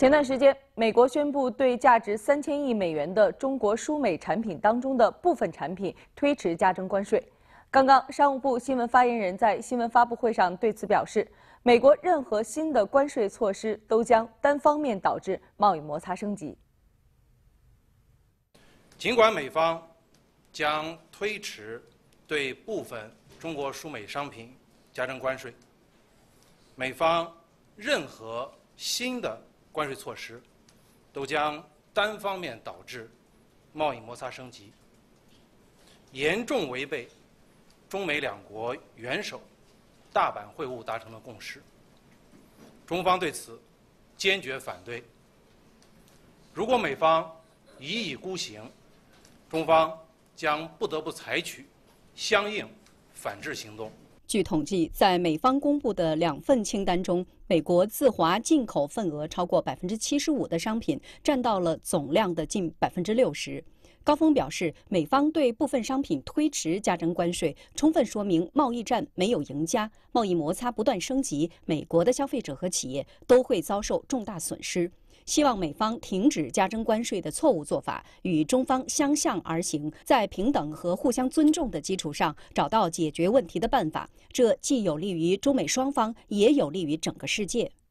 前段时间，美国宣布对价值3000亿美元的中国输美产品当中的部分产品推迟加征关税。刚刚，商务部新闻发言人在新闻发布会上对此表示，美国任何新的关税措施都将单方面导致贸易摩擦升级。 尽管美方将推迟对部分中国输美商品加征关税，美方任何新的关税措施都将单方面导致贸易摩擦升级，严重违背中美两国元首大阪会晤达成的共识。中方对此坚决反对。如果美方一意孤行，中方将不得不采取相应反制行动。 据统计，在美方公布的2份清单中，美国自华进口份额超过75%的商品占到了总量的近60%。高峰表示，美方对部分商品推迟加征关税，充分说明贸易战没有赢家，贸易摩擦不断升级，美国的消费者和企业都会遭受重大损失。希望美方停止加征关税的错误做法，与中方相向而行，在平等和互相尊重的基础上找到解决问题的办法。这既有利于中美双方，也有利于整个世界。